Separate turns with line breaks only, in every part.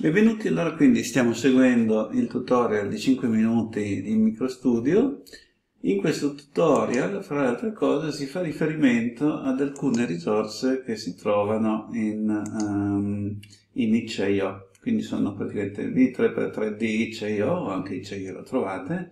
Benvenuti, allora quindi stiamo seguendo il tutorial di 5 minuti di MicroStudio. In questo tutorial, fra le altre cose, si fa riferimento ad alcune risorse che si trovano in itch.io. Quindi sono praticamente V3x3D itch.io, o anche itch.io lo trovate,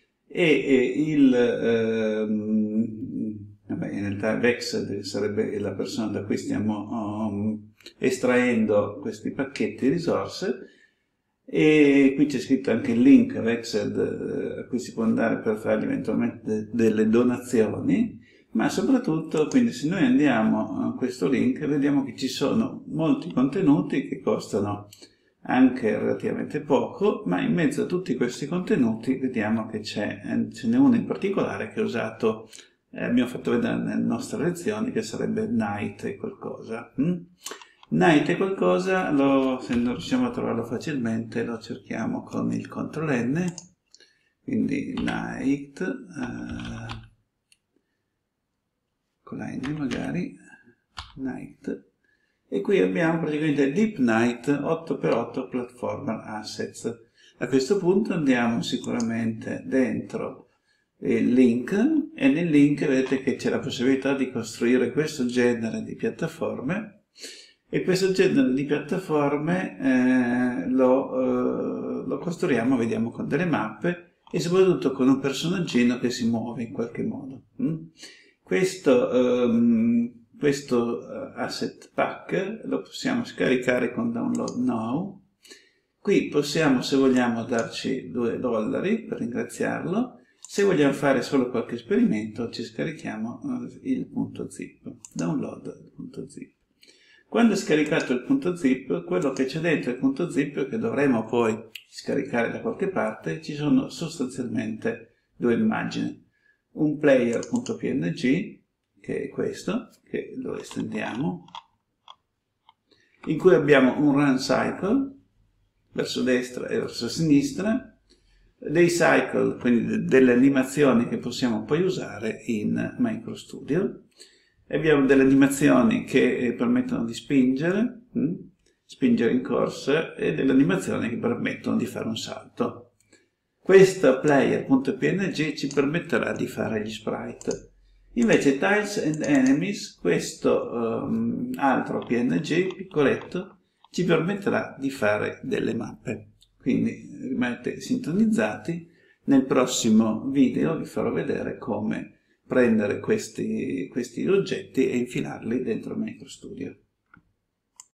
vabbè, in realtà Vexed sarebbe la persona da cui stiamo estraendo questi pacchetti di risorse, e qui c'è scritto anche il link Vexed a cui si può andare per fargli eventualmente delle donazioni, ma soprattutto, quindi se noi andiamo a questo link vediamo che ci sono molti contenuti che costano anche relativamente poco, ma in mezzo a tutti questi contenuti vediamo che ce n'è uno in particolare che ho usato, abbiamo fatto vedere nelle nostre lezioni, che sarebbe Night e qualcosa. Night e qualcosa, se non riusciamo a trovarlo facilmente, lo cerchiamo con il CTRL-N, quindi Night, con la N magari, Night, e qui abbiamo praticamente Deep Night 8x8 Platformer Assets. A questo punto andiamo sicuramente dentro il link, e nel link vedete che c'è la possibilità di costruire questo genere di piattaforme, e questo genere di piattaforme lo costruiamo, vediamo, con delle mappe e soprattutto con un personaggino che si muove in qualche modo. Questo asset pack lo possiamo scaricare con Download Now. Qui possiamo, se vogliamo, darci $2 per ringraziarlo. Se vogliamo fare solo qualche esperimento, ci scarichiamo il .zip, download.zip. Quando è scaricato il .zip, quello che c'è dentro il .zip, che dovremo poi scaricare da qualche parte, ci sono sostanzialmente due immagini. Un player.png, che è questo, che lo estendiamo, in cui abbiamo un run cycle verso destra e verso sinistra, dei cycle, quindi delle animazioni che possiamo poi usare in MicroStudio. Abbiamo delle animazioni che permettono di spingere in corsa, e delle animazioni che permettono di fare un salto. Questo player.png ci permetterà di fare gli sprite. Invece Tiles and Enemies, questo altro PNG piccoletto, ci permetterà di fare delle mappe. Quindi rimanete sintonizzati, nel prossimo video vi farò vedere come prendere questi oggetti e infilarli dentro MicroStudio.